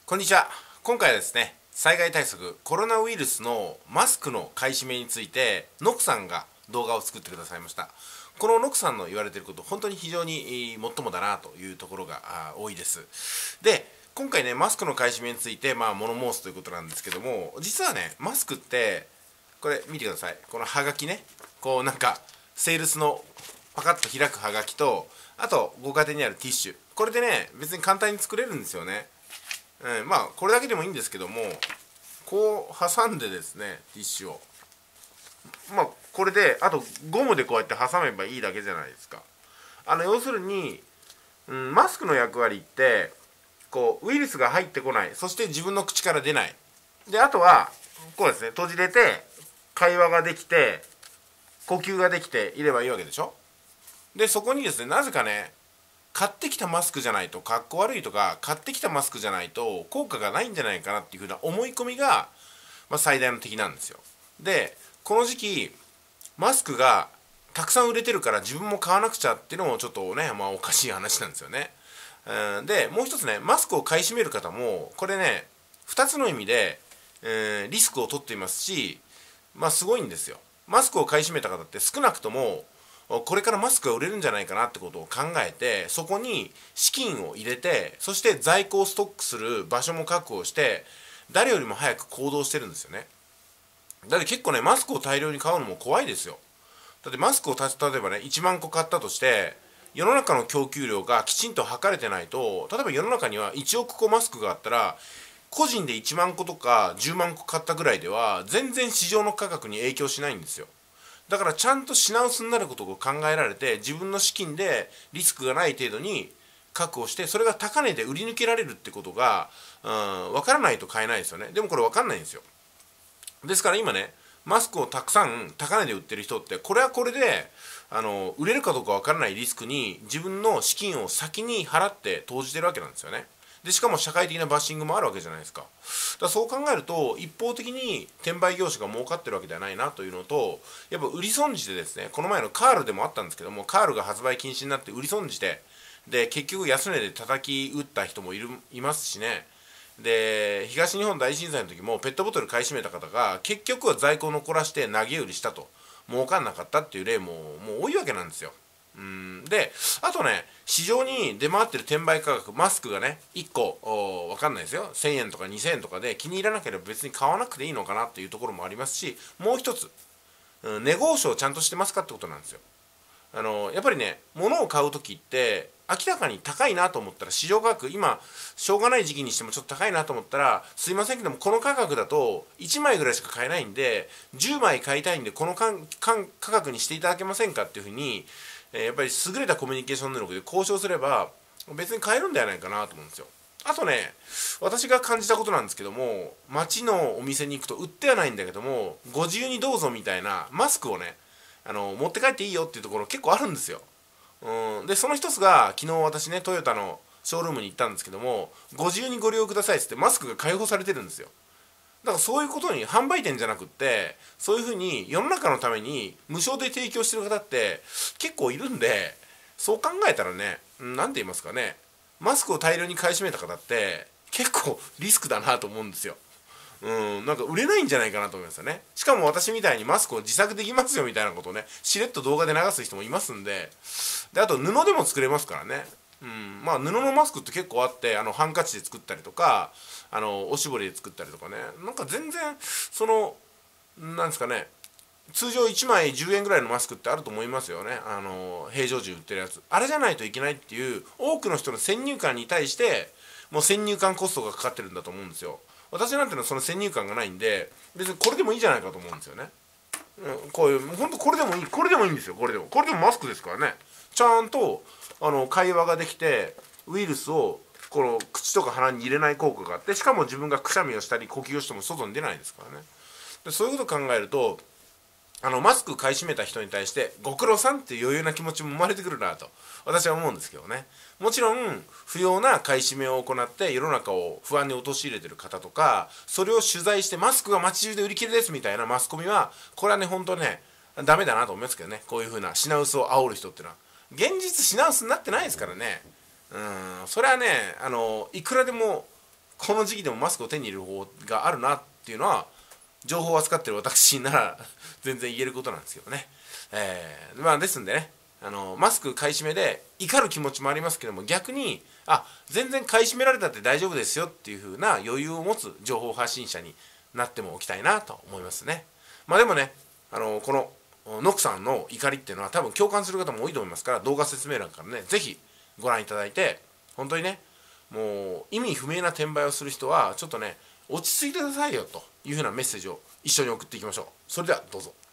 こんにちは。今回はですね、災害対策、コロナウイルスのマスクの買い占めについて、ノクさんが動画を作ってくださいました。このノクさんの言われていること、本当に非常にもっともだなというところが多いです。で、今回ね、マスクの買い占めについて、物申すということなんですけども、実はね、マスクって、これ見てください。このハガキね、こうなんか、セールスのパカッと開くハガキと、あとご家庭にあるティッシュ。これでね、別に簡単に作れるんですよね。これだけでもいいんですけども、こう挟んでですね、ティッシュをこれで、あとゴムでこうやって挟めばいいだけじゃないですか。要するに、マスクの役割ってこうウイルスが入ってこない、そして自分の口から出ない。で、あとはこうですね、閉じれて会話ができて呼吸ができていればいいわけでしょ。で、そこにですね、なぜかね、買ってきたマスクじゃないとかっこ悪いとか、買ってきたマスクじゃないと効果がないんじゃないかなっていうふうな思い込みが、最大の敵なんですよ。で、この時期マスクがたくさん売れてるから自分も買わなくちゃっていうのもちょっとね、おかしい話なんですよね。で、もう一つね、マスクを買い占める方もこれね、2つの意味で、リスクを取っていますし、すごいんですよ。マスクを買い占めた方って少なくともこれからマスクが売れるんじゃないかなってことを考えて、そこに資金を入れて、そして在庫をストックする場所も確保して、誰よりも早く行動してるんですよね。だって結構ね、マスクを大量に買うのも怖いですよ。だってマスクを例えばね、1万個買ったとして、世の中の供給量がきちんと測れてないと、例えば世の中には1億個マスクがあったら、個人で1万個とか10万個買ったぐらいでは全然市場の価格に影響しないんですよ。だからちゃんと品薄になることを考えられて、自分の資金でリスクがない程度に確保して、それが高値で売り抜けられるってことが、分からないと買えないですよね。でもこれ分かんないんですよ。ですから今ね、マスクをたくさん高値で売ってる人って、これはこれで売れるかどうか分からないリスクに自分の資金を先に払って投じてるわけなんですよね。で、しかも社会的なバッシングもあるわけじゃないですか。だからそう考えると、一方的に転売業者が儲かってるわけではないなというのと、やっぱ売り損じてですね、この前のカールでもあったんですけども、カールが発売禁止になって売り損じて、で結局安値で叩き打った人もいますしね。で、東日本大震災の時もペットボトル買い占めた方が結局は在庫を残らして投げ売りしたと、儲かんなかったっていう例ももう多いわけなんですよ。で、あとね、市場に出回ってる転売価格、マスクがね、1個わかんないですよ、1000円とか2000円とかで気に入らなければ別に買わなくていいのかなっていうところもありますし、もう一つ、値交渉ちゃんとしてますかってことなんですよ。やっぱりね、物を買う時って明らかに高いなと思ったら、市場価格、今しょうがない時期にしてもちょっと高いなと思ったら、すいませんけどもこの価格だと1枚ぐらいしか買えないんで、10枚買いたいんでこの価格にしていただけませんかっていうふうに、やっぱり優れたコミュニケーション能力で交渉すれば別に買えるんではないかなと思うんですよ。あとね、私が感じたことなんですけども、街のお店に行くと売ってはないんだけども、ご自由にどうぞみたいなマスクをね、持って帰っていいよっていうところ結構あるんですよ。で、その一つが、昨日私ね、トヨタのショールームに行ったんですけども、ご自由にご利用くださいっつってマスクが開放されてるんですよ。だからそういうことに、販売店じゃなくって、そういうふうに世の中のために無償で提供してる方って結構いるんで、そう考えたらね、なんて言いますかね、マスクを大量に買い占めた方って結構リスクだなと思うんですよ。なんか売れないんじゃないかなと思いますよね。しかも私みたいにマスクを自作できますよみたいなことをね、しれっと動画で流す人もいますんで、で、あと布でも作れますからね。布のマスクって結構あって、ハンカチで作ったりとか、おしぼりで作ったりとかね、なんか全然なんですかね、通常1枚10円ぐらいのマスクってあると思いますよね。平常時売ってるやつ、あれじゃないといけないっていう多くの人の先入観に対して、もう先入観コストがかかってるんだと思うんですよ。私なんてのはその先入観がないんで、別にこれでもいいじゃないかと思うんですよね。こういう本当これでもいい、これでもいいんですよ。これでもマスクですからね。ちゃんと会話ができて、ウイルスをこの口とか鼻に入れない効果があって、しかも自分がくしゃみをしたり呼吸をしても外に出ないですからね。で、そういうことを考えると、マスク買い占めた人に対してご苦労さんっていう余裕な気持ちも生まれてくるなと私は思うんですけどね。もちろん不要な買い占めを行って世の中を不安に陥れてる方とか、それを取材してマスクが街中で売り切れですみたいなマスコミは、これはね、本当ね、ダメだなと思いますけどね。こういう風な品薄を煽る人っていうのは現実品薄になってないですからね。それはね、いくらでもこの時期でもマスクを手に入れる方法があるなっていうのは情報を扱ってる私なら全然言えることなんですけどね。ですんでね、マスク買い占めで怒る気持ちもありますけども、逆に全然買い占められたって大丈夫ですよっていう風な余裕を持つ情報発信者になってもおきたいなと思いますね。でもね、このノクさんの怒りっていうのは多分共感する方も多いと思いますから、動画説明欄からねぜひご覧いただいて、本当にね、もう意味不明な転売をする人はちょっとね落ち着いてくださいよという風なメッセージを一緒に送っていきましょう。それではどうぞ。